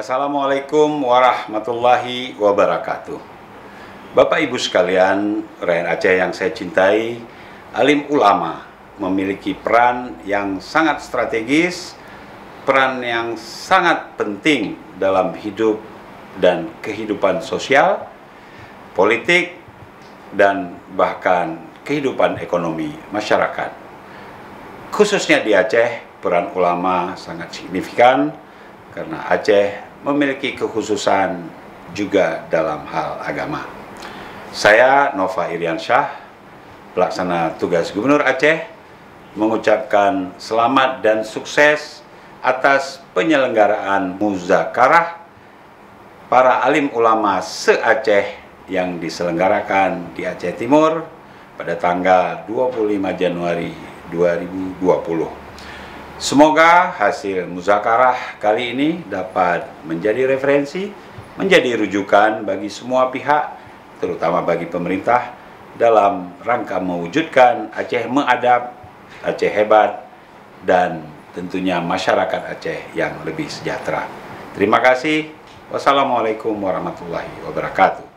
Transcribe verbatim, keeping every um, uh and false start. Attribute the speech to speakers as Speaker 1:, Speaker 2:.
Speaker 1: Assalamualaikum warahmatullahi wabarakatuh. Bapak Ibu sekalian, rakyat Aceh yang saya cintai, alim ulama memiliki peran yang sangat strategis, peran yang sangat penting dalam hidup dan kehidupan sosial, politik, dan bahkan kehidupan ekonomi masyarakat. Khususnya di Aceh, peran ulama sangat signifikan karena Aceh memiliki kekhususan juga dalam hal agama. Saya Nova Iriansyah, pelaksana tugas Gubernur Aceh, mengucapkan selamat dan sukses atas penyelenggaraan muzakarah para alim ulama se-Aceh yang diselenggarakan di Aceh Timur pada tanggal dua puluh lima Januari dua ribu dua puluh. Semoga hasil muzakarah kali ini dapat menjadi referensi, menjadi rujukan bagi semua pihak, terutama bagi pemerintah, dalam rangka mewujudkan Aceh mengadab, Aceh hebat, dan tentunya masyarakat Aceh yang lebih sejahtera. Terima kasih. Wassalamualaikum warahmatullahi wabarakatuh.